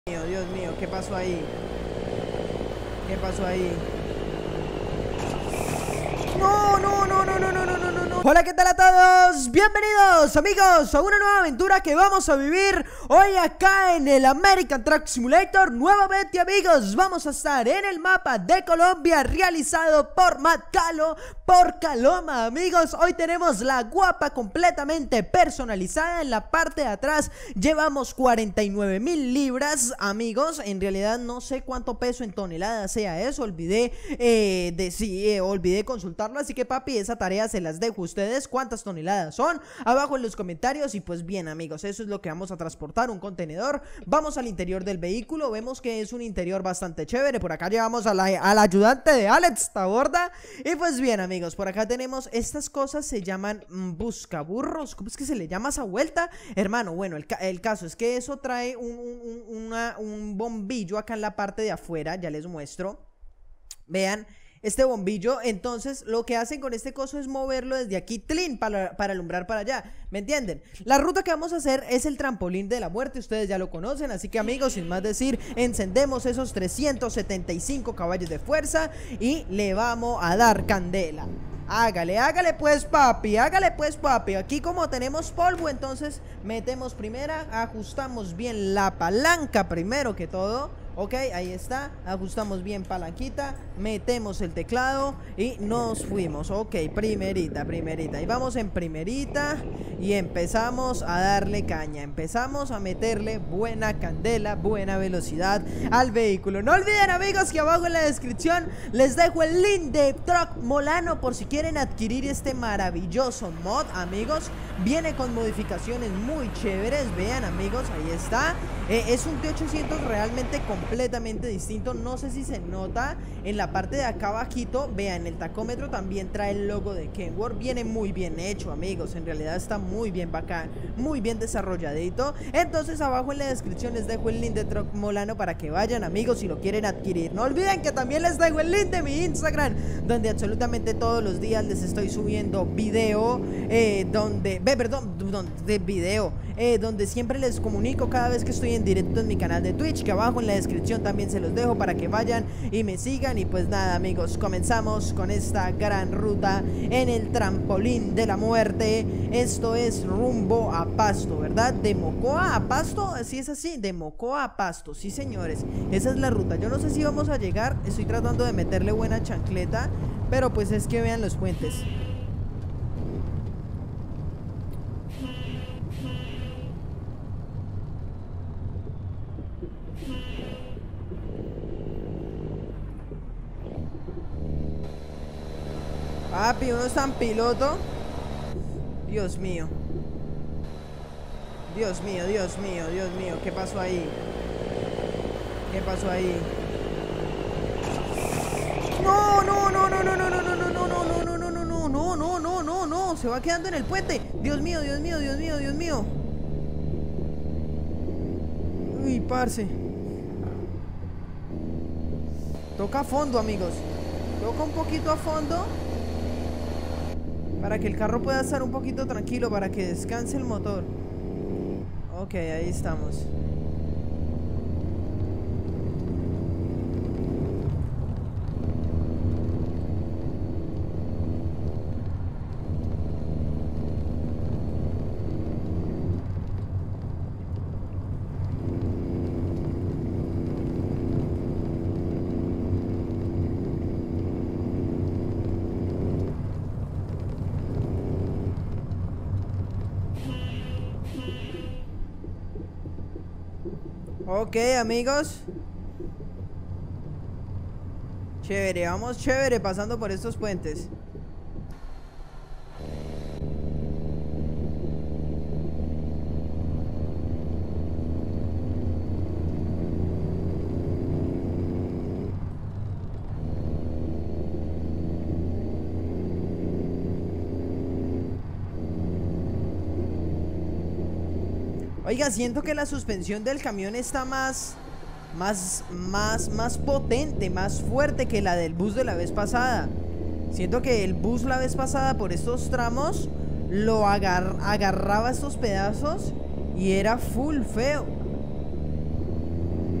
Dios mío, ¿qué pasó ahí? ¿Qué pasó ahí? No, no, no, no, no, no, no, no, no, no. Hola, ¿qué tal a todos? Bienvenidos, amigos, a una nueva aventura que vamos a vivir hoy acá en el American Truck Simulator. Nuevamente, amigos, vamos a estar en el mapa de Colombia realizado por Matt Calo, por Caloma, amigos. Hoy tenemos la guapa completamente personalizada. En la parte de atrás llevamos 49.000 libras, amigos. En realidad no sé cuánto peso en toneladas sea eso. Olvidé olvidé consultarlo. Así que, papi, esa tarea se las dejo a ustedes. ¿Cuántas toneladas son? Abajo en los comentarios. Y pues bien, amigos, eso es lo que vamos a transportar, un contenedor. Vamos al interior del vehículo. Vemos que es un interior bastante chévere. Por acá llevamos al ayudante de Alex, esta gorda. Y pues bien, amigos, por acá tenemos estas cosas. Se llaman buscaburros. ¿Cómo es que se le llama esa vuelta? Hermano, bueno, el caso es que eso trae un bombillo acá en la parte de afuera. Ya les muestro. Vean este bombillo. Entonces lo que hacen con este coso es moverlo desde aquí, tlin, para alumbrar para allá. ¿Me entienden? La ruta que vamos a hacer es el trampolín de la muerte. Ustedes ya lo conocen. Así que, amigos, sin más decir, encendemos esos 375 caballos de fuerza y le vamos a dar candela. Hágale, hágale pues, papi, hágale pues, papi. Aquí como tenemos polvo, entonces metemos primera, ajustamos bien la palanca primero que todo. Ok, ahí está, ajustamos bien palanquita, metemos el teclado y nos fuimos. Ok, primerita, y vamos en primerita y empezamos a darle caña. Empezamos a meterle buena candela, buena velocidad al vehículo. No olviden, amigos, que abajo en la descripción les dejo el link de Truck Molano por si quieren adquirir este maravilloso mod, amigos. Viene con modificaciones muy chéveres, vean, amigos, ahí está. Es un T800 realmente completamente distinto. No sé si se nota en la parte de acá abajito. Vean, el tacómetro también trae el logo de Kenworth. Viene muy bien hecho, amigos. En realidad está muy bien bacán, muy bien desarrolladito. Entonces abajo en la descripción les dejo el link de Truck Molano para que vayan, amigos, si lo quieren adquirir. No olviden que también les dejo el link de mi Instagram, donde absolutamente todos los días les estoy subiendo video, donde siempre les comunico cada vez que estoy en directo en mi canal de Twitch, que abajo en la descripción también se los dejo para que vayan y me sigan. Y pues nada, amigos, comenzamos con esta gran ruta en el trampolín de la muerte. Esto es rumbo a Pasto, ¿verdad? De Mocoa a Pasto, así es así, de Mocoa a Pasto, sí, señores, esa es la ruta. Yo no sé si vamos a llegar, estoy tratando de meterle buena chancleta, pero pues es que vean los puentes. Papi, uno es tan piloto. Dios mío. Dios mío, Dios mío, Dios mío. ¿Qué pasó ahí? ¿Qué pasó ahí? No, no, no, no, no, no, no, no, no, no, no, no, no, no, no, no, no, no, no, no. Se va quedando en el puente. Dios mío, Dios mío, Dios mío, Dios mío. Uy, parce. Toca a fondo, amigos. Toca un poquito a fondo para que el carro pueda estar un poquito tranquilo, para que descanse el motor. Ok, ahí estamos. Ok, amigos. Chévere, vamos chévere pasando por estos puentes. Oiga, siento que la suspensión del camión está más potente, más fuerte que la del bus de la vez pasada. Siento que el bus la vez pasada por estos tramos lo agarraba estos pedazos y era full feo.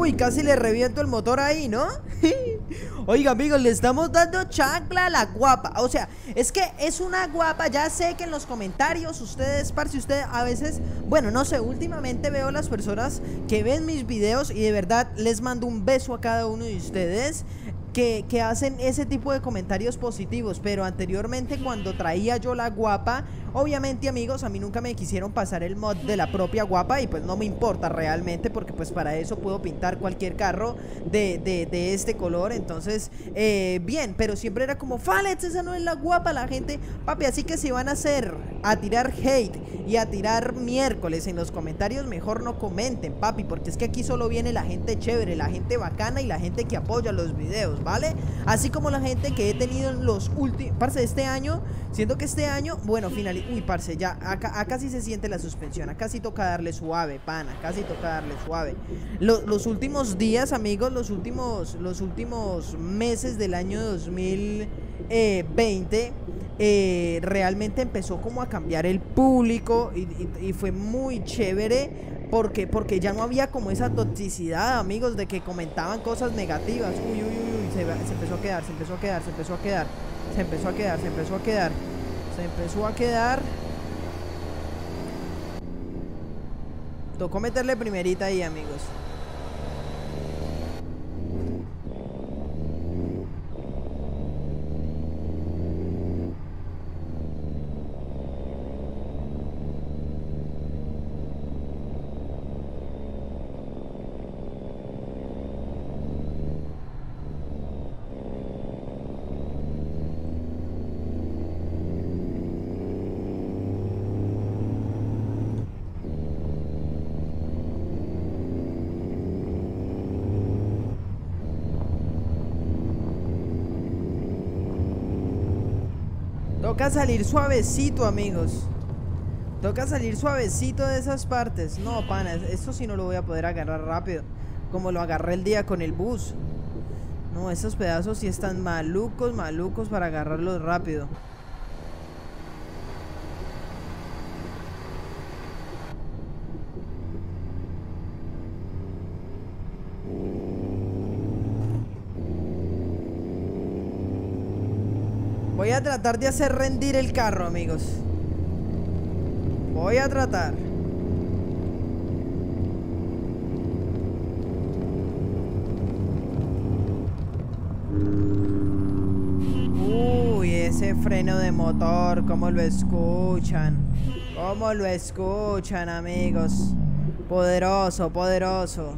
Uy, casi le reviento el motor ahí, ¿no? Oiga, amigos, le estamos dando chancla a la guapa. O sea, es que es una guapa. Ya sé que en los comentarios ustedes, parce, ustedes a veces, bueno, no sé, últimamente veo las personas que ven mis videos y de verdad les mando un beso a cada uno de ustedes que hacen ese tipo de comentarios positivos. Pero anteriormente, cuando traía yo la guapa, obviamente, amigos, a mí nunca me quisieron pasar el mod de la propia guapa. Y pues no me importa realmente, porque pues para eso puedo pintar cualquier carro de este color. Entonces, bien, pero siempre era como, Falex, esa no es la guapa, la gente, papi. Así que si van a tirar hate y a tirar miércoles en los comentarios, mejor no comenten, papi, porque es que aquí solo viene la gente chévere, la gente bacana y la gente que apoya los videos, ¿vale? Así como la gente que he tenido en los últimos, parce, este año. Siento que este año, bueno, uy, parce, ya, acá sí se siente la suspensión. Acá sí toca darle suave, pana. Acá sí toca darle suave. Los últimos días, amigos, los últimos meses del año 2020 realmente empezó como a cambiar el público y fue muy chévere. Porque ya no había como esa toxicidad, amigos, de que comentaban cosas negativas. Uy, se empezó a quedar, se empezó a quedar, se empezó a quedar. Se empezó a quedar, se empezó a quedar. Se empezó a quedar. Tocó meterle primerita ahí, amigos. Toca salir suavecito, amigos. Toca salir suavecito de esas partes. No, pana, esto sí no lo voy a poder agarrar rápido, como lo agarré el día con el bus. No, esos pedazos sí están malucos, malucos para agarrarlos rápido. Voy a tratar de hacer rendir el carro, amigos. Voy a tratar. Uy, ese freno de motor, ¿cómo lo escuchan? ¿Cómo lo escuchan, amigos? Poderoso, poderoso.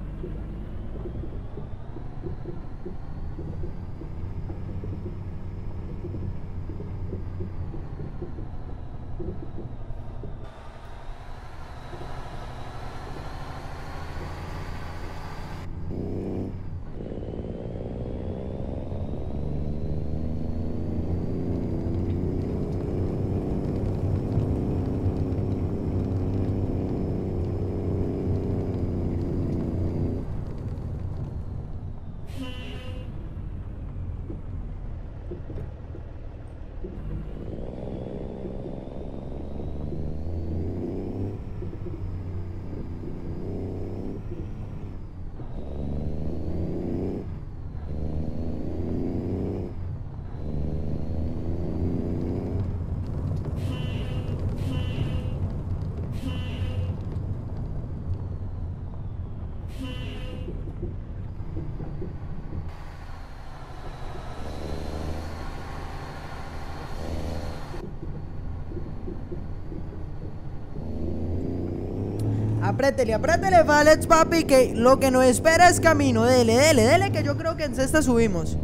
Aprétele, aprétele, Falex, papi, que lo que nos espera es camino. Dele, dele, dele, que yo creo que en cesta subimos.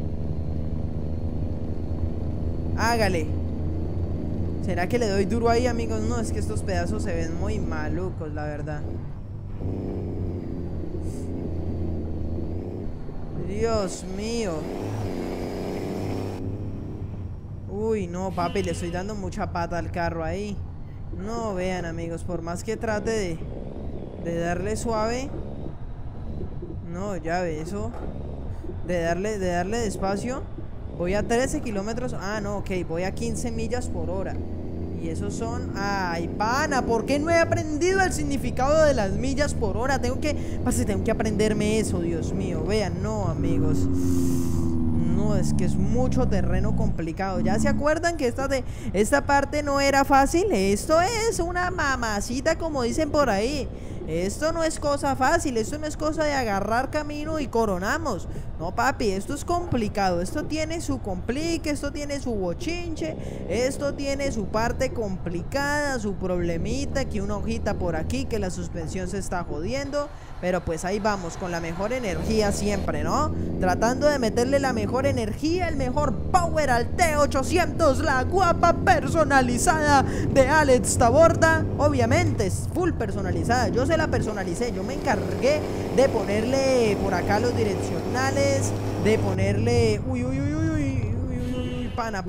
Hágale. ¿Será que le doy duro ahí, amigos? No, es que estos pedazos se ven muy malucos, la verdad. Dios mío. Uy, no, papi, le estoy dando mucha pata al carro ahí. No, vean, amigos, por más que trate de darle suave. No, ya ve eso. De darle despacio. Voy a 13 kilómetros. Ah, no, ok, voy a 15 millas por hora. Y esos son... Ay, pana, ¿por qué no he aprendido el significado de las millas por hora? Tengo que aprenderme eso, Dios mío. Vean, no, amigos. No, es que es mucho terreno complicado. ¿Ya se acuerdan que esta parte no era fácil? Esto es una mamacita, como dicen por ahí. Esto no es cosa fácil, esto no es cosa de agarrar camino y coronamos. No, papi, esto es complicado. Esto tiene su complique, esto tiene su bochinche, esto tiene su parte complicada, su problemita, que una hojita por aquí, que la suspensión se está jodiendo. Pero pues ahí vamos, con la mejor energía siempre, ¿no? Tratando de meterle la mejor energía, el mejor power al T800, la guapa personalizada de Alex Taborda. Obviamente es full personalizada, yo se la personalicé, yo me encargué de ponerle por acá los direccionales, de ponerle... Uy, pana.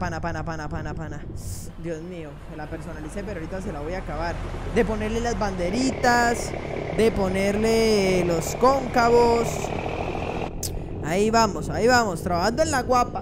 Dios mío, me la personalicé, pero ahorita se la voy a acabar. De ponerle las banderitas, de ponerle los cóncavos. Ahí vamos, trabajando en la guapa,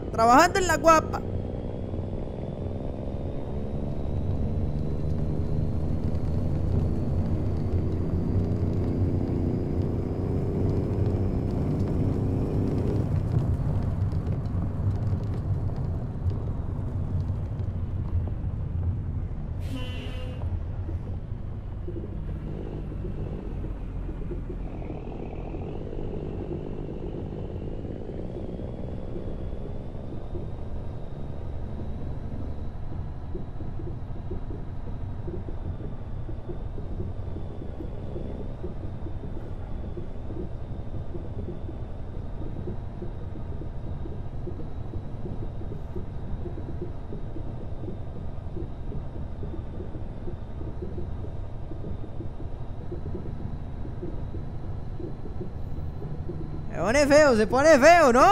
Se pone feo, ¿no?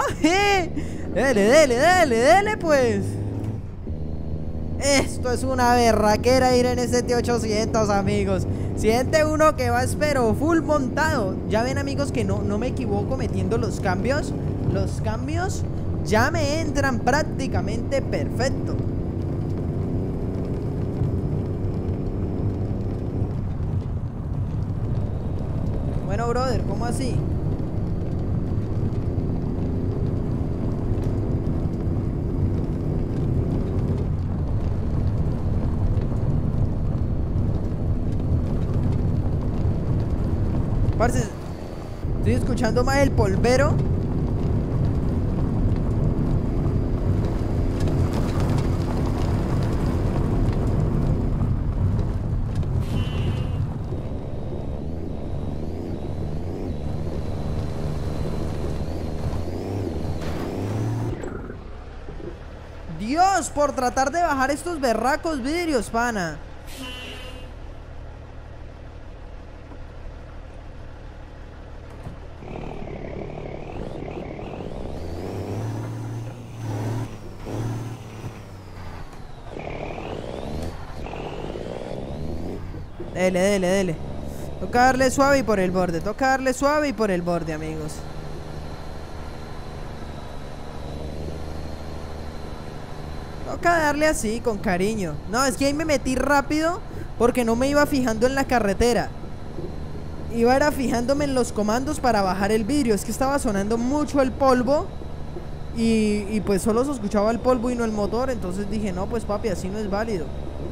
Dele, pues. Esto es una berraquera ir en este T800, amigos. Siente uno que vas pero full montado. Ya ven, amigos, que no me equivoco metiendo los cambios. Los cambios ya me entran prácticamente perfecto. Bueno, brother, ¿cómo así? Parce, estoy escuchando más el polvero. Dios, por tratar de bajar estos berracos vidrios, pana. Dele. Toca darle suave y por el borde, amigos. Toca darle así, con cariño. No, es que ahí me metí rápido porque no me iba fijando en la carretera. Era fijándome en los comandos para bajar el vidrio. Es que estaba sonando mucho el polvo y pues solo se escuchaba el polvo y no el motor. Entonces dije, no, pues papi, así no es válido.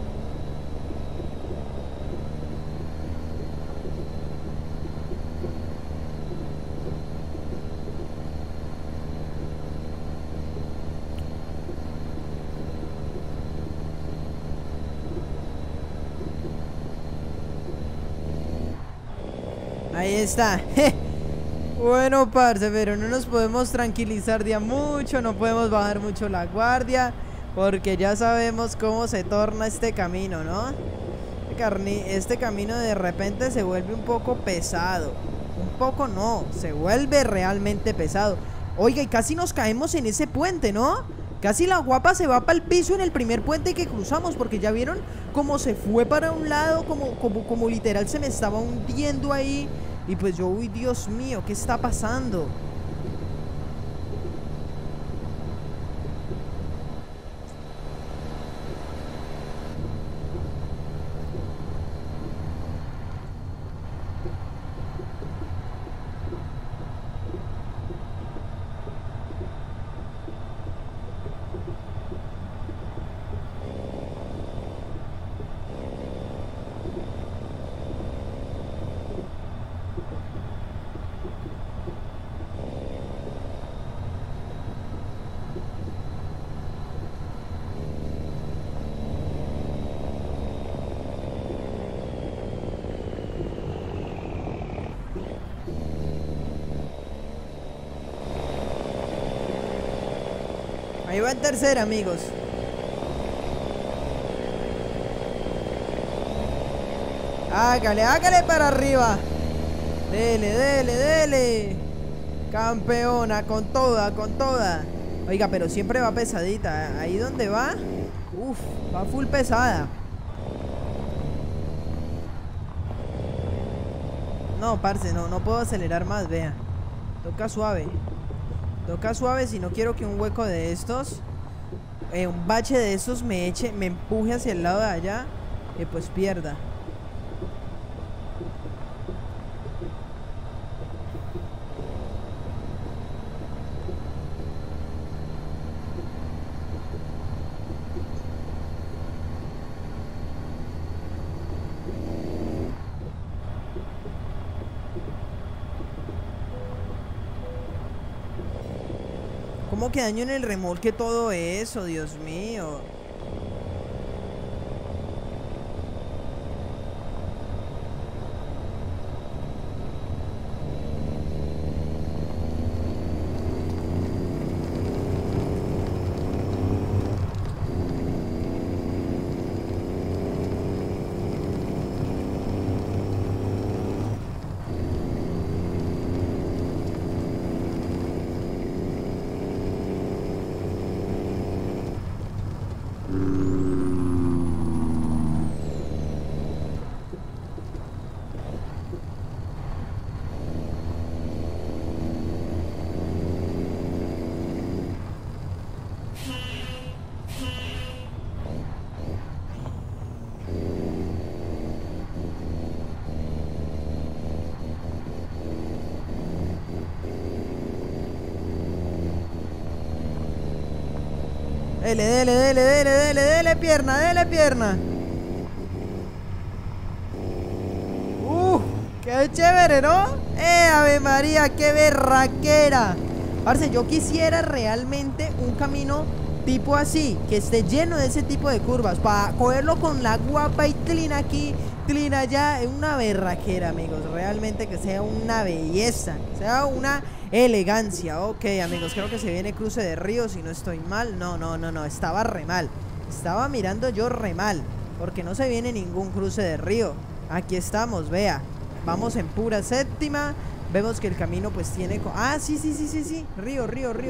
Ahí está. Bueno, parce, pero no nos podemos tranquilizar de a mucho, no podemos bajar mucho la guardia, porque ya sabemos cómo se torna este camino, ¿no? Este camino de repente se vuelve un poco pesado. Un poco no, se vuelve realmente pesado. Oiga, y casi nos caemos en ese puente, ¿no? Casi la guapa se va para el piso en el primer puente que cruzamos, porque ya vieron cómo se fue para un lado, como literal se me estaba hundiendo ahí. Y pues yo, uy, Dios mío, ¿qué está pasando? Ahí va en tercera, amigos. Hágale, hágale para arriba. Dele, dele, dele. Campeona, con toda, con toda. Oiga, pero siempre va pesadita. Ahí donde va, uf, va full pesada. No, parce, no puedo acelerar más, vea. Toca suave. Toca suave si no quiero que un hueco de estos, un bache de estos me empuje hacia el lado de allá, y pues pierda. ¿Cómo que daño en el remolque todo eso? Dios mío. Dele, dele, dele, dele, dele, dele pierna, dele pierna. Qué chévere, ¿no? Ave María, qué berraquera. Parce, yo quisiera realmente un camino tipo así, que esté lleno de ese tipo de curvas, para cogerlo con la guapa y tlina aquí, tlina allá. Es una berraquera, amigos. Realmente que sea una belleza, sea una elegancia. Ok, amigos, creo que se viene cruce de río, si no estoy mal. No, estaba re mal. Estaba mirando yo re mal, porque no se viene ningún cruce de río. Aquí estamos, vea. Vamos en pura séptima. Vemos que el camino pues tiene... Ah, sí. Río.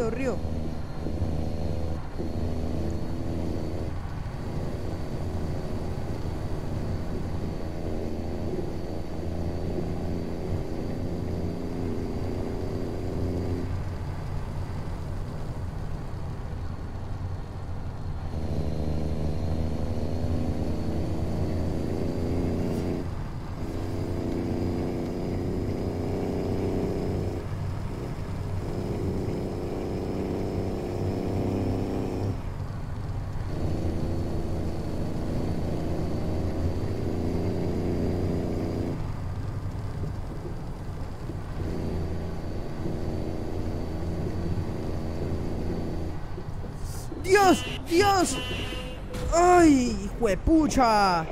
¡Dios! ¡Ay, juepucha!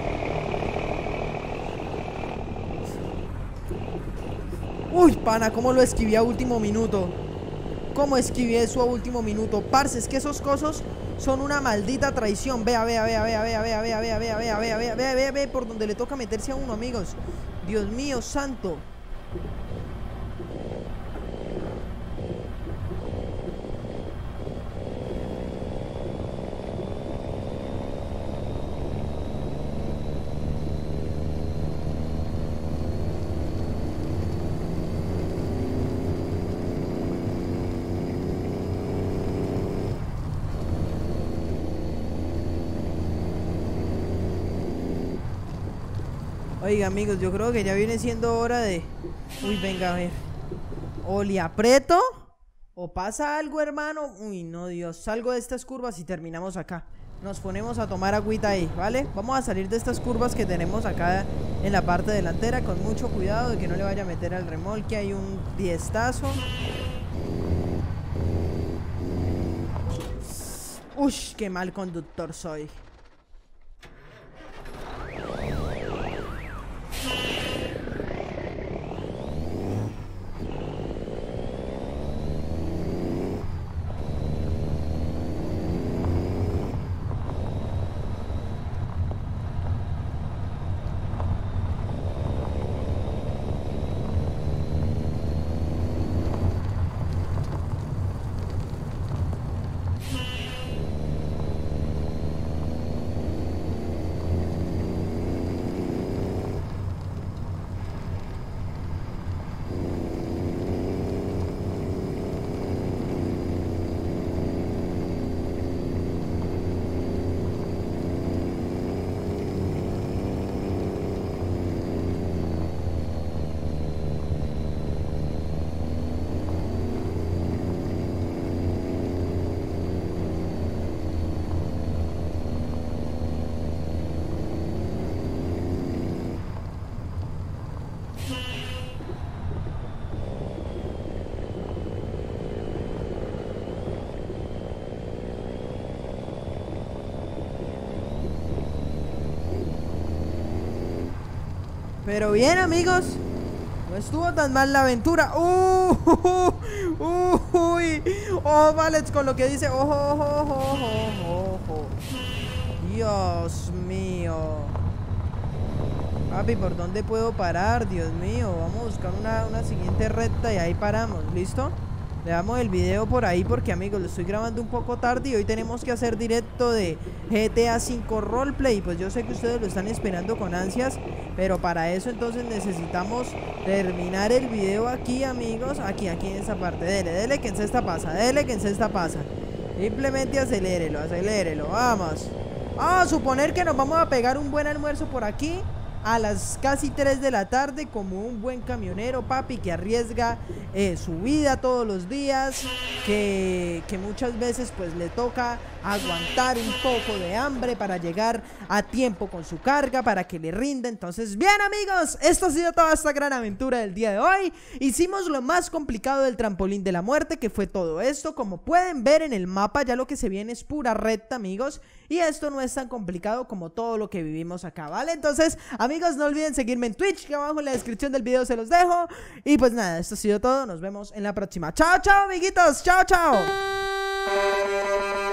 Uy, pana, cómo lo esquivé a último minuto. ¿Cómo esquivé eso a último minuto? Parce, es que esos cosos son una maldita traición. Vea por donde le toca meterse a uno, amigos. Dios mío santo. Oiga, amigos, yo creo que ya viene siendo hora de... Uy, venga, a ver. O le aprieto o pasa algo, hermano. Uy, no, Dios. Salgo de estas curvas y terminamos acá. Nos ponemos a tomar agüita ahí, ¿vale? Vamos a salir de estas curvas que tenemos acá en la parte delantera con mucho cuidado de que no le vaya a meter al remolque. Hay un diestazo. Uy, qué mal conductor soy. Pero bien, amigos, no estuvo tan mal la aventura. Uy. Oh, Valets con lo que dice. Ojo. Dios mío. Papi, ¿por dónde puedo parar? Dios mío. Vamos a buscar una siguiente recta y ahí paramos. ¿Listo? Le damos el video por ahí porque, amigos, lo estoy grabando un poco tarde y hoy tenemos que hacer directo de GTA 5 Roleplay. Pues yo sé que ustedes lo están esperando con ansias, pero para eso entonces necesitamos terminar el video aquí, amigos. Aquí en esta parte. Dele que en esta pasa. Simplemente acelérelo. Vamos. Vamos a suponer que nos vamos a pegar un buen almuerzo por aquí a las casi 3 de la tarde, como un buen camionero, papi, que arriesga su vida todos los días, que muchas veces pues le toca aguantar un poco de hambre para llegar a tiempo con su carga, para que le rinda. Entonces, bien, amigos, esto ha sido toda esta gran aventura del día de hoy. Hicimos lo más complicado del trampolín de la muerte, que fue todo esto. Como pueden ver en el mapa, ya lo que se viene es pura recta, amigos, y esto no es tan complicado como todo lo que vivimos acá, ¿vale? Entonces, amigos, no olviden seguirme en Twitch, que abajo en la descripción del video se los dejo. Y pues nada, esto ha sido todo, nos vemos en la próxima. Chao, amiguitos, chao.